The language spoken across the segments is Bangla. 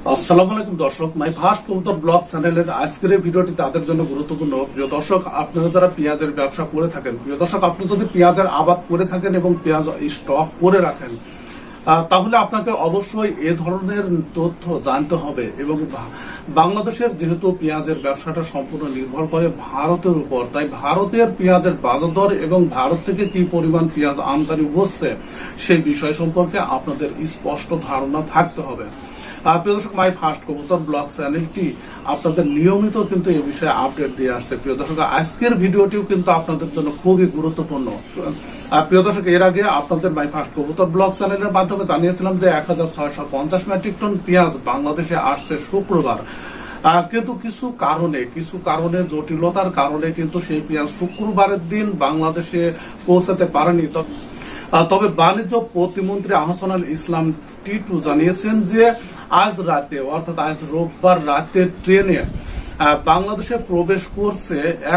আসসালামু আলাইকুম দর্শক, মাই ফার্স্ট কবুতর ব্লগ চ্যানেলের আজকের এই ভিডিওটি তাদের জন্য গুরুত্বপূর্ণ। প্রিয় দর্শক, আপনারা যারা পেঁয়াজের ব্যবসা করে থাকেন, প্রিয় দর্শক, আপনি যদি পেঁয়াজের আবাদ করে থাকেন এবং পেঁয়াজ স্টক করে রাখেন, তাহলে আপনাকে অবশ্যই এ ধরনের তথ্য জানতে হবে। এবং বাংলাদেশের যেহেতু পেঁয়াজের ব্যবসাটা সম্পূর্ণ নির্ভর করে ভারতের উপর, তাই ভারতের পেঁয়াজের বাজার দর এবং ভারত থেকে কি পরিমাণ পেঁয়াজ আমদানি হচ্ছে সেই বিষয় সম্পর্কে আপনাদের স্পষ্ট ধারণা থাকতে হবে। প্রিয় দর্শক, মাই ফার্স্ট কবুতর ব্লগ চ্যানেলটি আপনাদের নিয়মিত কিন্তু এই বিষয়ে আপডেট দিয়ে আসছে। প্রিয় দর্শক, আজকের ভিডিওটিও কিন্তু আপনাদের জন্য খুবই গুরুত্বপূর্ণ। প্রিয় দর্শক, এর আগে আপনাদের মাই ফার্স্ট কবুতর ব্লগ চ্যানেলের মাধ্যমে জানিয়েছিলাম যে 1650 মেট্রিক টন পেঁয়াজ বাংলাদেশে আসছে শুক্রবার। কিন্তু কিছু কারণে জটিলতার কারণে কিন্তু সেই পেঁয়াজ শুক্রবারের দিন বাংলাদেশে পৌঁছাতে পারেনি। তবে বাণিজ্য প্রতিমন্ত্রী আহসানুল ইসলাম টিটু জানিয়েছেন যে আজ রাতে, অর্থাৎ আজ রোববার রাতে ট্রেনে বাংলাদেশে প্রবেশ করছে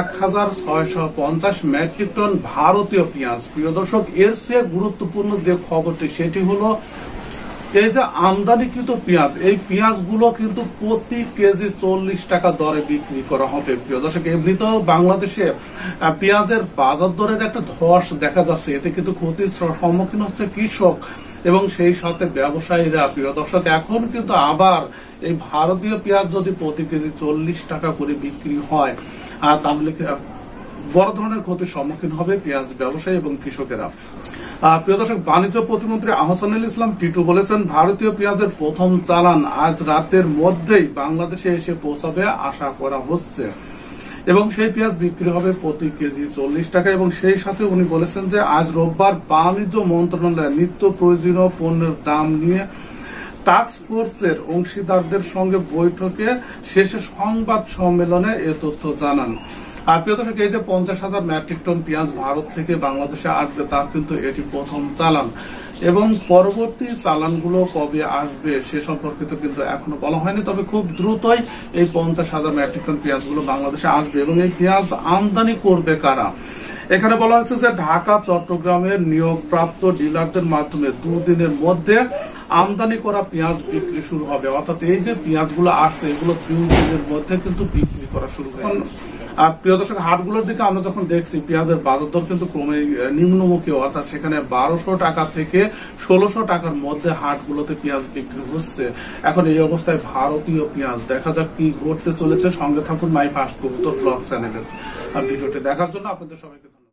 1650 মেট্রিক টন ভারতীয় পেঁয়াজ। প্রিয় দর্শক, এর চেয়ে গুরুত্বপূর্ণ যে খবরটি সেটি হলো এই যে আমদানিকৃত পেঁয়াজ, এই পেঁয়াজগুলো কিন্তু প্রতি কেজি 40 টাকা দরে বিক্রি করা হবে। প্রিয় দর্শক, এমনিতেও বাংলাদেশে পেঁয়াজের বাজার দরের একটা ধস দেখা যাচ্ছে, এতে কিন্তু ক্ষতির সম্মুখীন হচ্ছে কৃষক এবং সেই সাথে ব্যবসায়ীরা। প্রিয় দর্শক, এখন কিন্তু আবার এই ভারতীয় পেঁয়াজ যদি প্রতি কেজি 40 টাকা করে বিক্রি হয়, তাহলে বড় ধরনের ক্ষতির সম্মুখীন হবে পেঁয়াজ ব্যবসায়ী এবং কৃষকেরা। প্রিয় দর্শক, বাণিজ্য প্রতিমন্ত্রী আহসানুল ইসলাম টিটু বলেছেন, ভারতীয় পেঁয়াজের প্রথম চালান আজ রাতের মধ্যেই বাংলাদেশে এসে পৌঁছাবে আশা করা হচ্ছে এবং সেই পেঁয়াজ বিক্রি হবে প্রতি কেজি 40 টাকা। এবং সেই সাথে উনি বলেছেন যে আজ রোববার বাণিজ্য মন্ত্রণালয় নিত্য প্রয়োজনীয় পণ্যের দাম নিয়ে টাস্ক ফোর্সের অংশীদারদের সঙ্গে বৈঠকে শেষে সংবাদ সম্মেলনে এ তথ্য জানান। আর প্রিয় দর্শক, এই যে 50,000 মেট্রিক টন পেঁয়াজ ভারত থেকে বাংলাদেশে আসবে, তার কিন্তু এটি প্রথম চালান এবং পরবর্তী চালানগুলো কবে আসবে সে সম্পর্কিত কিন্তু এখনো বলা হয়নি। তবে খুব দ্রুতই এই 50,000 মেট্রিক টন পেঁয়াজগুলো বাংলাদেশে আসবে। এবং এই পেঁয়াজ আমদানি করবে কারা? এখানে বলা হয়েছে যে ঢাকা, চট্টগ্রামের নিয়োগপ্রাপ্ত ডিলারদের মাধ্যমে দুদিনের মধ্যে আমদানি করা পেঁয়াজ বিক্রি শুরু হবে। অর্থাৎ এই যে পেঁয়াজগুলো আসছে, এগুলো 2 দিনের মধ্যে কিন্তু বিক্রি করা শুরু হবে। আর প্রিয় দর্শক, হাটগুলোর দিকে আমরা যখন দেখছি পেঁয়াজের বাজার দর কিন্তু ক্রমে নিম্নমুখী, অর্থাৎ সেখানে 1200 টাকা থেকে 1600 টাকার মধ্যে হাটগুলোতে পেঁয়াজ বিক্রি হচ্ছে। এখন এই অবস্থায় ভারতীয় পেঁয়াজ, দেখা যাক কি ঘটতে চলেছে। সঙ্গে থাকুন মাই ফার্স্ট কবুতর ব্লগ চ্যানেলের ভিডিওটি দেখার জন্য আপনাদের সবাইকে ধন্যবাদ।